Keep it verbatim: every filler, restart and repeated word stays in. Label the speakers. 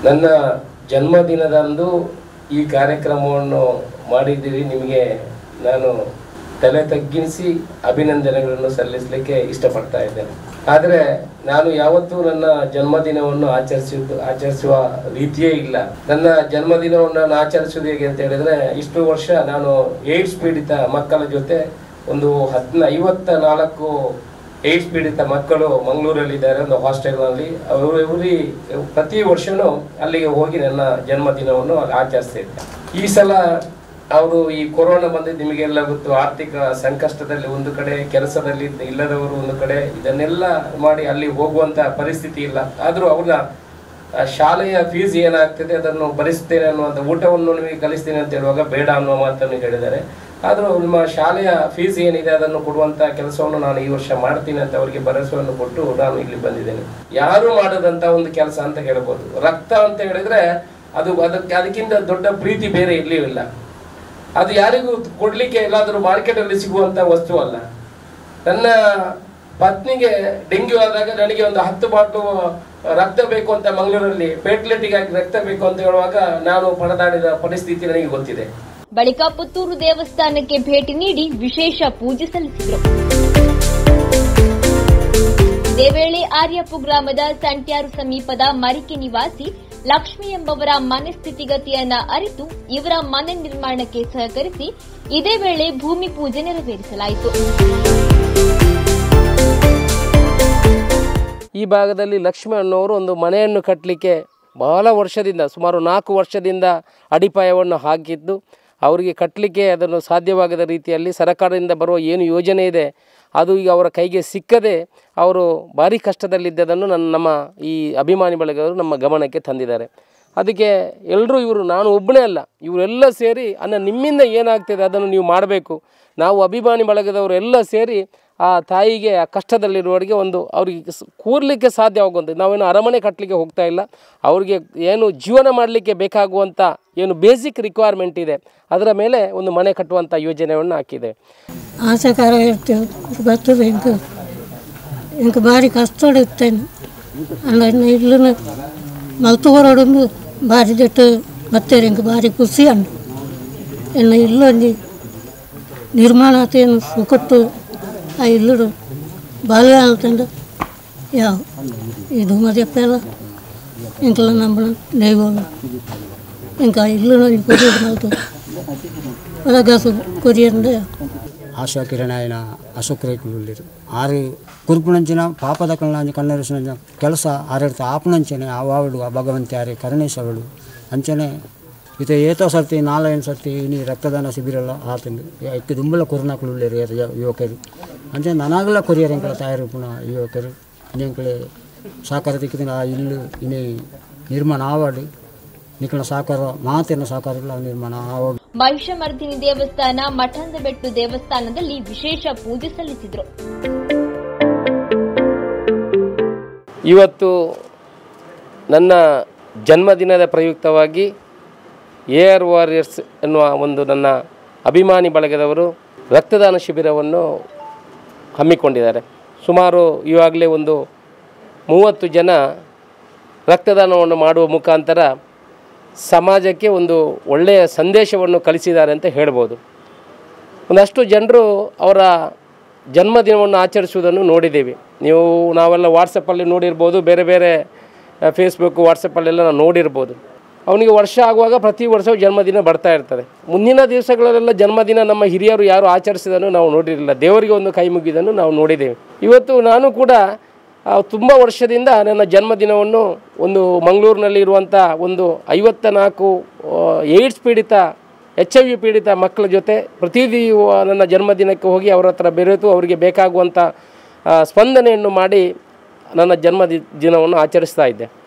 Speaker 1: ನನ್ನ ಜನ್ಮದಿನದಂದು ಈ ಕಾರ್ಯಕ್ರಮವನ್ನು ಮಾಡಿದ್ದೀರಿ. ನಿಮಗೆ ನಾನು ತಲೆ ತಗ್ಗಿಸಿ ಅಭಿನಂದನೆಗಳನ್ನು ಸಲ್ಲಿಸಲಿಕ್ಕೆ ಇಷ್ಟಪಡ್ತಾ ಇದ್ದೇನೆ. ಆದರೆ ನಾನು ಯಾವತ್ತೂ ನನ್ನ ಜನ್ಮದಿನವನ್ನು ಆಚರಿಸಿದ್ದು ಆಚರಿಸುವ ರೀತಿಯೇ ಇಲ್ಲ. ನನ್ನ ಜನ್ಮದಿನವನ್ನು ನಾನು ಆಚರಿಸುವುದು ಹೇಗೆ ಅಂತ ಹೇಳಿದ್ರೆ, ಇಷ್ಟು ವರ್ಷ ನಾನು ಏಡ್ಸ್ ಪೀಡಿತ ಮಕ್ಕಳ ಜೊತೆ ಒಂದು ಹದಿನ ಐವತ್ತ ನಾಲ್ಕು ಏಡ್ಸ್ ಪೀಡಿತ ಮಕ್ಕಳು ಮಂಗಳೂರಲ್ಲಿದ್ದಾರೆ ಒಂದು ಹಾಸ್ಟೆಲ್ನಲ್ಲಿ. ಅವರು ಇವರಿ ಪ್ರತಿ ವರ್ಷವೂ ಅಲ್ಲಿಗೆ ಹೋಗಿ ನನ್ನ ಜನ್ಮದಿನವನ್ನು ಆಚರಿಸ್ತಿದ್ದೆ. ಈ ಸಲ ಅವರು ಈ ಕೊರೋನಾ ಬಂದಿದ್ದು ನಿಮಗೆಲ್ಲ ಗೊತ್ತು. ಆರ್ಥಿಕ ಸಂಕಷ್ಟದಲ್ಲಿ ಒಂದು ಕಡೆ, ಕೆಲಸದಲ್ಲಿ ಇಲ್ಲದವರು ಒಂದು ಕಡೆ, ಇದನ್ನೆಲ್ಲ ಮಾಡಿ ಅಲ್ಲಿ ಹೋಗುವಂತ ಪರಿಸ್ಥಿತಿ ಇಲ್ಲ. ಆದರೂ ಅವ್ರನ್ನ ಶಾಲೆಯ ಫೀಸ್ ಏನಾಗ್ತದೆ ಅದನ್ನು ಭರಿಸ್ತೇನೆ ಅನ್ನುವಂಥ, ಊಟವನ್ನು ನಿಮಗೆ ಕಲಿಸ್ತೇನೆ ಅಂತ ಹೇಳುವಾಗ ಬೇಡ ಅನ್ನುವ ಮಾತನ್ನು ಹೇಳಿದ್ದಾರೆ. ಆದರೂ ನಿಮ್ಮ ಶಾಲೆಯ ಫೀಸ್ ಏನಿದೆ ಅದನ್ನು ಕೊಡುವಂಥ ಕೆಲಸವನ್ನು ನಾನು ಈ ವರ್ಷ ಮಾಡ್ತೀನಿ ಅಂತ ಅವರಿಗೆ ಭರವಸೆಯನ್ನು ಕೊಟ್ಟು ನಾನು ಇಲ್ಲಿ ಬಂದಿದ್ದೇನೆ. ಯಾರು ಮಾಡದಂಥ ಒಂದು ಕೆಲಸ ಅಂತ ಹೇಳ್ಬೋದು. ರಕ್ತ ಅಂತ ಹೇಳಿದ್ರೆ ಅದು ಅದಕ್ಕೆ ಅದಕ್ಕಿಂತ ದೊಡ್ಡ ಪ್ರೀತಿ ಬೇರೆ ಎಲ್ಲಿಯೂ ಇಲ್ಲ. ಅದು ಯಾರಿಗೂ ಕೊಡ್ಲಿಕ್ಕೆ ಎಲ್ಲಾದರೂ ಮಾರ್ಕೆಟಲ್ಲಿ ಸಿಗುವಂಥ ವಸ್ತು ಅಲ್ಲ. ನನ್ನ ಪತ್ನಿಗೆ ಡೆಂಗ್ಯೂ ಆದಾಗ ನನಗೆ ಒಂದು ಹತ್ತು ಬಾಟು ರಕ್ತ ಬೇಕು ಅಂತ ಮಂಗಳೂರಲ್ಲಿ ಪೇಟ್ಲೆಟಿಗಾಗಿ ರಕ್ತ ಬೇಕು ಅಂತ ಹೇಳುವಾಗ ನಾನು ಪರದಾಡಿದ ಪರಿಸ್ಥಿತಿ ನನಗೆ ಗೊತ್ತಿದೆ.
Speaker 2: ಬಳಿಕ ಪುತ್ತೂರು ದೇವಸ್ಥಾನಕ್ಕೆ ಭೇಟಿ ನೀಡಿ ವಿಶೇಷ ಪೂಜೆ ಸಲ್ಲಿಸಿದರು. ಇದೇ ವೇಳೆ ಆರ್ಯಪು ಗ್ರಾಮದ ಸಂಟ್ಯಾರು ಸಮೀಪದ ಮರಿಕೆ ನಿವಾಸಿ ಲಕ್ಷ್ಮಿ ಎಂಬವರ ಮನೆ ಸ್ಥಿತಿಗತಿಯನ್ನ ಅರಿತು ಇವರ ಮನೆ ನಿರ್ಮಾಣಕ್ಕೆ ಸಹಕರಿಸಿ ಇದೇ ವೇಳೆ ಭೂಮಿ ಪೂಜೆ ನೆರವೇರಿಸಲಾಯಿತು.
Speaker 1: ಈ ಭಾಗದಲ್ಲಿ ಲಕ್ಷ್ಮಿ ಅನ್ನೋರು ಒಂದು ಮನೆಯನ್ನು ಕಟ್ಟಲಿಕ್ಕೆ ಬಹಳ ವರ್ಷದಿಂದ, ಸುಮಾರು ನಾಲ್ಕು ವರ್ಷದಿಂದ ಅಡಿಪಾಯವನ್ನು ಹಾಕಿದ್ದು, ಅವರಿಗೆ ಕಟ್ಟಲಿಕ್ಕೆ ಅದನ್ನು ಸಾಧ್ಯವಾಗದ ರೀತಿಯಲ್ಲಿ ಸರ್ಕಾರದಿಂದ ಬರುವ ಏನು ಯೋಜನೆ ಇದೆ ಅದು ಈಗ ಅವರ ಕೈಗೆ ಸಿಕ್ಕದೆ ಅವರು ಭಾರಿ ಕಷ್ಟದಲ್ಲಿದ್ದದನ್ನು ನನ್ನ ನಮ್ಮ ಈ ಅಭಿಮಾನಿ ಬಳಗವರು ನಮ್ಮ ಗಮನಕ್ಕೆ ತಂದಿದ್ದಾರೆ. ಅದಕ್ಕೆ ಎಲ್ಲರೂ ಇವರು, ನಾನು ಒಬ್ಬನೇ ಅಲ್ಲ, ಇವರೆಲ್ಲ ಸೇರಿ ಅನ್ನ ನಿಮ್ಮಿಂದ ಏನಾಗ್ತದೆ ಅದನ್ನು ನೀವು ಮಾಡಬೇಕು. ನಾವು ಅಭಿಮಾನಿ ಬಳಗದವರು ಎಲ್ಲ ಸೇರಿ ಆ ತಾಯಿಗೆ ಆ ಕಷ್ಟದಲ್ಲಿರುವವರಿಗೆ ಒಂದು ಅವ್ರಿಗೆ ಕೂರಲಿಕ್ಕೆ ಸಾಧ್ಯವಾಗುವಂಥದ್ದು. ನಾವೇನು ಅರಮನೆ ಕಟ್ಟಲಿಕ್ಕೆ ಹೋಗ್ತಾ ಇಲ್ಲ, ಅವ್ರಿಗೆ ಏನು ಜೀವನ ಮಾಡಲಿಕ್ಕೆ ಬೇಕಾಗುವಂಥ ಏನು ಬೇಸಿಕ್ ರಿಕ್ವೈರ್ಮೆಂಟ್ ಇದೆ ಅದರ ಮೇಲೆ ಒಂದು ಮನೆ ಕಟ್ಟುವಂಥ ಯೋಜನೆಯನ್ನು ಹಾಕಿದೆ.
Speaker 3: ಆಸೆಕಾರ ಇರ್ತೇವೆ ಬರ್ತದೆ. ಇಂಕ ಇಂಕ ಭಾರಿ ಕಷ್ಟ ಇರ್ತೇನೆ ಅಲ್ಲ. ಇಲ್ಲೂ ಮಲ್ತುವರೊಡಂದು ಭಾರಿ ಜಟ್ಟು ಬರ್ತೇವೆ. ಇಂಕ ಭಾರಿ ಖುಷಿ ಅಂಡು ಇನ್ನು ಇಲ್ಲೊಂದು ನಿರ್ಮಾಣ ಆತೇನು ಸುಖತ್ತು ಆ ಇಲ್ಲುಡು ಬಾಲ್ಯ ಆಲ್ತಂಡು ಯಾವ ಇದು ಮದ್ಯಪ್ಪೆಲ್ಲ ಇಂಕಲ ನಂಬಳ ದೈವಗಳು ఇంకా ఇల్లు కొరియర్ మల్తు అదగాసు కొరియర్
Speaker 4: ಆಶಾ ಕಿರಣಾಯನ ಅಶೋಕ್ ರೇಖುಲಿರು ಆರು ಕುರುಪುಣಂಚಿನ ಪಾಪದ ಕಣ್ಣಾಂಜ ಕಣ್ಣರಿಸಿನ ಕೆಲಸ ಆರಿರ್ತ ಆಪಣಂಚನೆ ಆವಾಡು ಆ ಭಗವಂತಿ ಆರೆ ಕರುಣೇಶ್ವರುಡು ಅಂಚನೆ ಇದು ಏತೋ ಸರ್ತಿ ನಾಲ್ಕೈದು ಸರ್ತಿ ಇನಿ ರಕ್ತದಾನ ಶಿಬಿರಲ್ಲ ಆತಂದು ಇಕ್ಕೆ ದುಂಬಲ ಕೊರೋನಾಕ್ಳುಳ್ಳೇರು ಯುವಕರು ಅಂಚನೆ ನನಗಲ್ಲ ಕೊರಿಯರ್ ಎಂಕಲ ತಯಾರು ಪುನಃ ಯುವಕರು ಇಂಕಳೆ ಸಾಕಾರ ದಿಕ್ಕಿನ ಆ ಇಲ್ಲು ಇನಿ ನಿರ್ಮಾಣ ಆವಾಡು ನಿಖಳ ಸಾಕಾರ ಮಾತಿನ ಸಾಕಾರಗಳ ನಿರ್ಮಾಣ ಆವಾಗ.
Speaker 2: ಮಹಿಷಮರ್ದಿನಿ ದೇವಸ್ಥಾನ, ಮಠಂದಬೆಟ್ಟು ದೇವಸ್ಥಾನದಲ್ಲಿ ವಿಶೇಷ ಪೂಜೆ ಸಲ್ಲಿಸಿದರು.
Speaker 1: ಇವತ್ತು ನನ್ನ ಜನ್ಮದಿನದ ಪ್ರಯುಕ್ತವಾಗಿ ಎ ಆರ್ ವಾರಿಯರ್ಸ್ ಎನ್ನುವ ಒಂದು ನನ್ನ ಅಭಿಮಾನಿ ಬಳಗದವರು ರಕ್ತದಾನ ಶಿಬಿರವನ್ನು ಹಮ್ಮಿಕೊಂಡಿದ್ದಾರೆ. ಸುಮಾರು ಇವಾಗಲೇ ಒಂದು ಮೂವತ್ತು ಜನ ರಕ್ತದಾನವನ್ನು ಮಾಡುವ ಮುಖಾಂತರ ಸಮಾಜಕ್ಕೆ ಒಂದು ಒಳ್ಳೆಯ ಸಂದೇಶವನ್ನು ಕಲಿಸಿದ್ದಾರೆ ಅಂತ ಹೇಳ್ಬೋದು. ಒಂದಷ್ಟು ಜನರು ಅವರ ಜನ್ಮದಿನವನ್ನು ಆಚರಿಸುವುದನ್ನು ನೋಡಿದ್ದೀವಿ. ನೀವು ನಾವೆಲ್ಲ ವಾಟ್ಸಪ್ಪಲ್ಲಿ ನೋಡಿರ್ಬೋದು, ಬೇರೆ ಬೇರೆ ಫೇಸ್ಬುಕ್ ವಾಟ್ಸಪ್ಪಲ್ಲೆಲ್ಲ ನಾವು ನೋಡಿರ್ಬೋದು. ಅವನಿಗೆ ವರ್ಷ ಆಗುವಾಗ ಪ್ರತಿ ವರ್ಷವೂ ಜನ್ಮದಿನ ಬರ್ತಾ ಇರ್ತದೆ. ಮುಂದಿನ ದಿವಸಗಳಲ್ಲೆಲ್ಲ ಜನ್ಮದಿನ ನಮ್ಮ ಹಿರಿಯರು ಯಾರು ಆಚರಿಸಿದನ್ನು ನಾವು ನೋಡಿರಲಿಲ್ಲ, ದೇವರಿಗೆ ಒಂದು ಕೈ ಮುಗಿದನ್ನು ನಾವು ನೋಡಿದ್ದೇವೆ. ಇವತ್ತು ನಾನು ಕೂಡ ತುಂಬ ವರ್ಷದಿಂದ ನನ್ನ ಜನ್ಮದಿನವನ್ನು ಒಂದು ಮಂಗಳೂರಿನಲ್ಲಿ ಇರುವಂಥ ಒಂದು ಐವತ್ತ ನಾಲ್ಕು ಏಡ್ಸ್ ಪೀಡಿತ ಎಚ್ ಐ ವಿ ಪೀಡಿತ ಮಕ್ಕಳ ಜೊತೆ ಪ್ರತಿ ನನ್ನ ಜನ್ಮದಿನಕ್ಕೆ ಹೋಗಿ ಅವರ ಹತ್ರ ಬೆರೆತು ಅವರಿಗೆ ಬೇಕಾಗುವಂಥ ಸ್ಪಂದನೆಯನ್ನು ಮಾಡಿ ನನ್ನ ಜನ್ಮದಿನವನ್ನು ಆಚರಿಸ್ತಾ ಇದ್ದೆ.